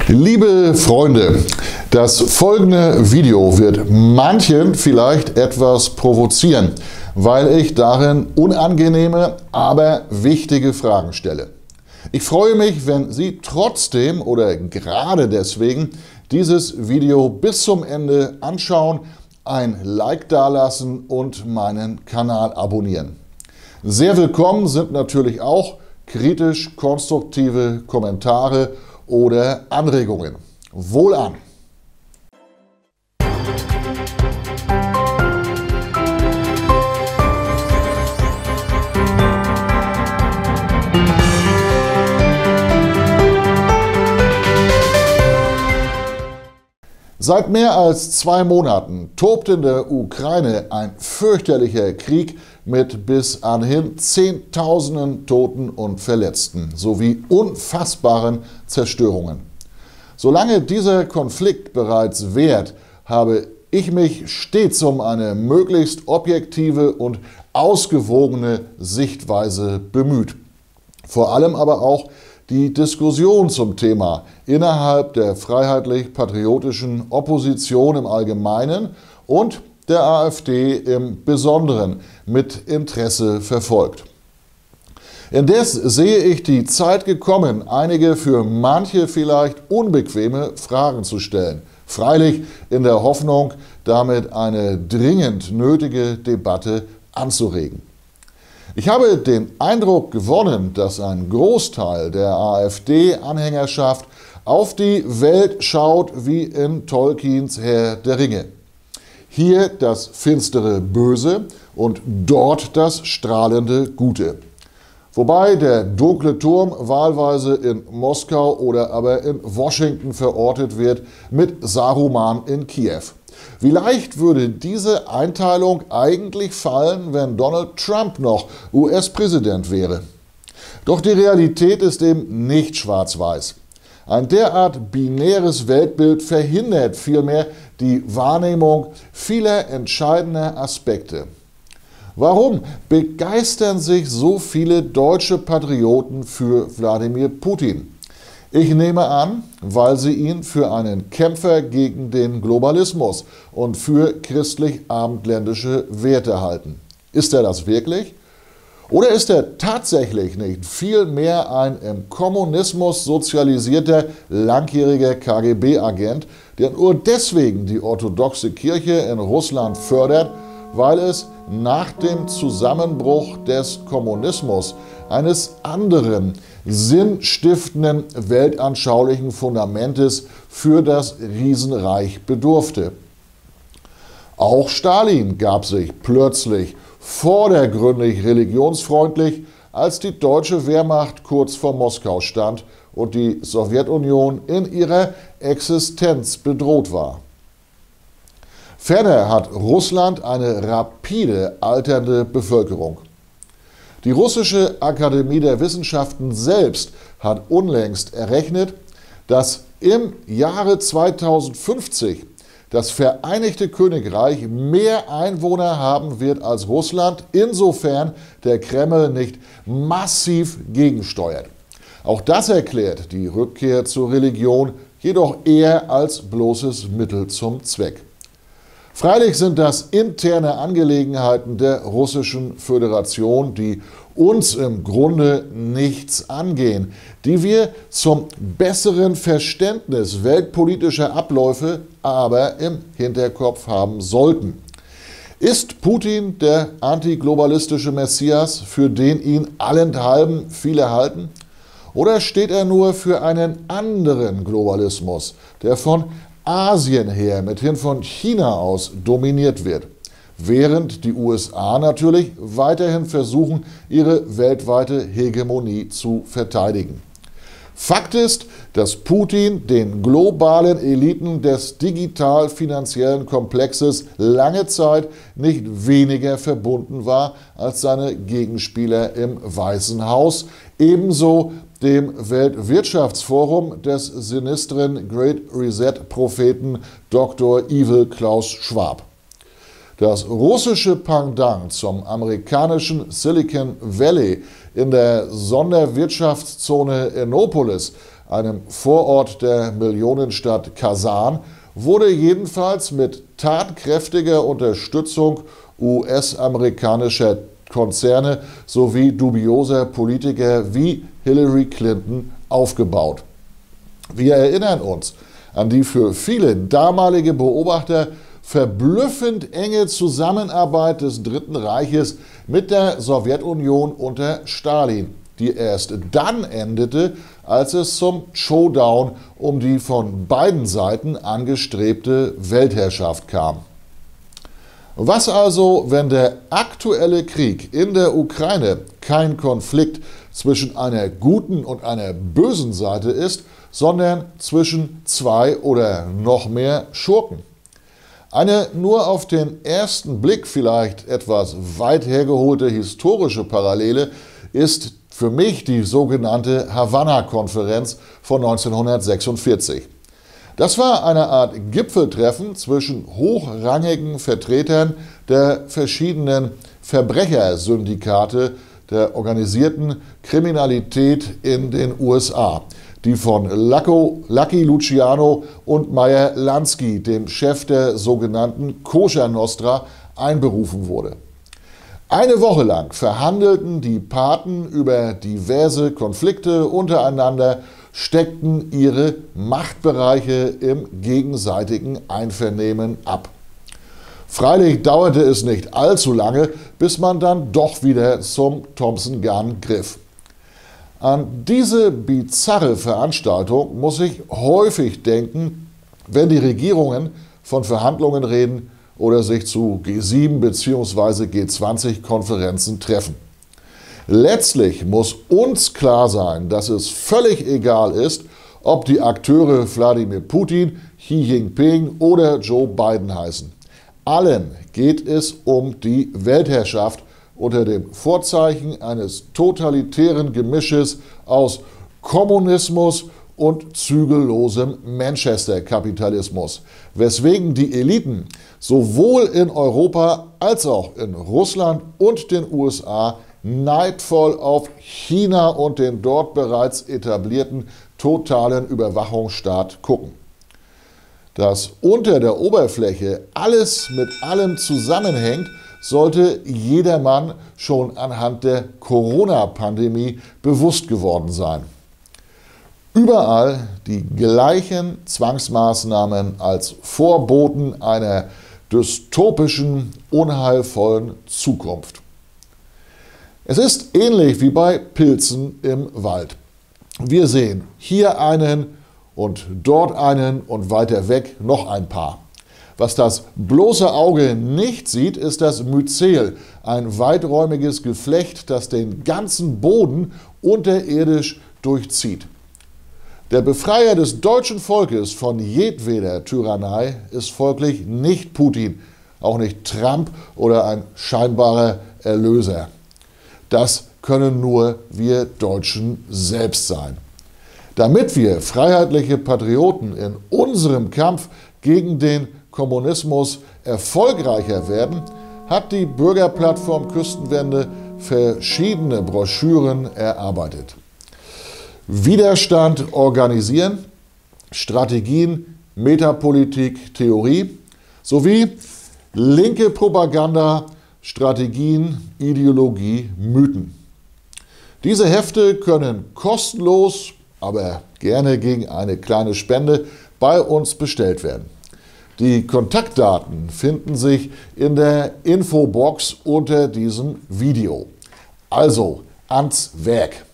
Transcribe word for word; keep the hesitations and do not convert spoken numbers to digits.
Liebe Freunde, das folgende Video wird manchen vielleicht etwas provozieren, weil ich darin unangenehme, aber wichtige Fragen stelle. Ich freue mich, wenn Sie trotzdem oder gerade deswegen dieses Video bis zum Ende anschauen, ein Like dalassen und meinen Kanal abonnieren. Sehr willkommen sind natürlich auch kritisch-konstruktive Kommentare oder Anregungen. Wohlan! Seit mehr als zwei Monaten tobt in der Ukraine ein fürchterlicher Krieg mit bis anhin Zehntausenden Toten und Verletzten sowie unfassbaren Zerstörungen. Solange dieser Konflikt bereits währt, habe ich mich stets um eine möglichst objektive und ausgewogene Sichtweise bemüht. Vor allem aber auch die Diskussion zum Thema innerhalb der freiheitlich-patriotischen Opposition im Allgemeinen und der AfD im Besonderen mit Interesse verfolgt. Indes sehe ich die Zeit gekommen, einige für manche vielleicht unbequeme Fragen zu stellen. Freilich in der Hoffnung, damit eine dringend nötige Debatte anzuregen. Ich habe den Eindruck gewonnen, dass ein Großteil der AfD-Anhängerschaft auf die Welt schaut wie in Tolkiens Herr der Ringe. Hier das finstere Böse und dort das strahlende Gute. Wobei der dunkle Turm wahlweise in Moskau oder aber in Washington verortet wird, mit Saruman in Kiew. Wie leicht würde diese Einteilung eigentlich fallen, wenn Donald Trump noch U S-Präsident wäre? Doch die Realität ist eben nicht schwarz-weiß. Ein derart binäres Weltbild verhindert vielmehr die Wahrnehmung vieler entscheidender Aspekte. Warum begeistern sich so viele deutsche Patrioten für Wladimir Putin? Ich nehme an, weil sie ihn für einen Kämpfer gegen den Globalismus und für christlich-abendländische Werte halten. Ist er das wirklich? Oder ist er tatsächlich nicht vielmehr ein im Kommunismus sozialisierter, langjähriger K G B-Agent, der nur deswegen die orthodoxe Kirche in Russland fördert, weil es nach dem Zusammenbruch des Kommunismus eines anderen, sinnstiftenden weltanschaulichen Fundamentes für das Riesenreich bedurfte. Auch Stalin gab sich plötzlich vordergründig religionsfreundlich, als die deutsche Wehrmacht kurz vor Moskau stand und die Sowjetunion in ihrer Existenz bedroht war. Ferner hat Russland eine rapide alternde Bevölkerung. Die russische Akademie der Wissenschaften selbst hat unlängst errechnet, dass im Jahre zweitausendfünfzig das Vereinigte Königreich mehr Einwohner haben wird als Russland, insofern der Kreml nicht massiv gegensteuert. Auch das erklärt die Rückkehr zur Religion jedoch eher als bloßes Mittel zum Zweck. Freilich sind das interne Angelegenheiten der Russischen Föderation, die uns im Grunde nichts angehen, die wir zum besseren Verständnis weltpolitischer Abläufe aber im Hinterkopf haben sollten. Ist Putin der antiglobalistische Messias, für den ihn allenthalben viele halten? Oder steht er nur für einen anderen Globalismus, der von Asien her, mithin von China aus, dominiert wird, während die U S A natürlich weiterhin versuchen, ihre weltweite Hegemonie zu verteidigen. Fakt ist, dass Putin den globalen Eliten des digital-finanziellen Komplexes lange Zeit nicht weniger verbunden war als seine Gegenspieler im Weißen Haus, ebenso dem Weltwirtschaftsforum des sinistren Great Reset-Propheten Doktor Evil Klaus Schwab. Das russische Pendant zum amerikanischen Silicon Valley in der Sonderwirtschaftszone Innopolis, einem Vorort der Millionenstadt Kasan, wurde jedenfalls mit tatkräftiger Unterstützung U S-amerikanischer Konzerne sowie dubioser Politiker wie Hillary Clinton aufgebaut. Wir erinnern uns an die für viele damalige Beobachter verblüffend enge Zusammenarbeit des Dritten Reiches mit der Sowjetunion unter Stalin, die erst dann endete, als es zum Showdown um die von beiden Seiten angestrebte Weltherrschaft kam. Was also, wenn der aktuelle Krieg in der Ukraine kein Konflikt zwischen einer guten und einer bösen Seite ist, sondern zwischen zwei oder noch mehr Schurken? Eine nur auf den ersten Blick vielleicht etwas weit hergeholte historische Parallele ist für mich die sogenannte Havanna-Konferenz von neunzehnhundertsechsundvierzig. Das war eine Art Gipfeltreffen zwischen hochrangigen Vertretern der verschiedenen Verbrechersyndikate der organisierten Kriminalität in den U S A, die von Lucky Luciano und Meyer Lansky, dem Chef der sogenannten Kosher Nostra, einberufen wurde. Eine Woche lang verhandelten die Paten über diverse Konflikte untereinander, steckten ihre Machtbereiche im gegenseitigen Einvernehmen ab. Freilich dauerte es nicht allzu lange, bis man dann doch wieder zum Thompson Gun griff. An diese bizarre Veranstaltung muss ich häufig denken, wenn die Regierungen von Verhandlungen reden oder sich zu G sieben bzw. G zwanzig Konferenzen treffen. Letztlich muss uns klar sein, dass es völlig egal ist, ob die Akteure Wladimir Putin, Xi Jinping oder Joe Biden heißen. Allen geht es um die Weltherrschaft unter dem Vorzeichen eines totalitären Gemisches aus Kommunismus und zügellosem Manchester-Kapitalismus, weswegen die Eliten sowohl in Europa als auch in Russland und den U S A neidvoll auf China und den dort bereits etablierten totalen Überwachungsstaat gucken. Dass unter der Oberfläche alles mit allem zusammenhängt, sollte jedermann schon anhand der Corona-Pandemie bewusst geworden sein. Überall die gleichen Zwangsmaßnahmen als Vorboten einer dystopischen, unheilvollen Zukunft. Es ist ähnlich wie bei Pilzen im Wald. Wir sehen hier einen und dort einen und weiter weg noch ein paar. Was das bloße Auge nicht sieht, ist das Myzel, ein weiträumiges Geflecht, das den ganzen Boden unterirdisch durchzieht. Der Befreier des deutschen Volkes von jedweder Tyrannei ist folglich nicht Putin, auch nicht Trump oder ein scheinbarer Erlöser. Das können nur wir Deutschen selbst sein. Damit wir freiheitliche Patrioten in unserem Kampf gegen den Kommunismus erfolgreicher werden, hat die Bürgerplattform Küstenwende verschiedene Broschüren erarbeitet. Widerstand organisieren, Strategien, Metapolitik, Theorie sowie linke Propaganda, Strategien, Ideologie, Mythen. Diese Hefte können kostenlos, aber gerne gegen eine kleine Spende bei uns bestellt werden. Die Kontaktdaten finden sich in der Infobox unter diesem Video. Also ans Werk!